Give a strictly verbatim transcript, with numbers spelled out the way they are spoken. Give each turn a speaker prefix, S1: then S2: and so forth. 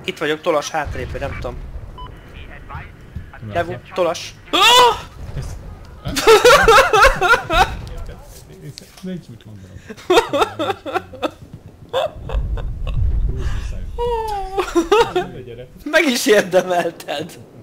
S1: Itt vagyok, tolas hátrébb, vagy nem tudom. Levu, tolas.
S2: Nincs mit mondanom.
S1: Meg is érdemelted.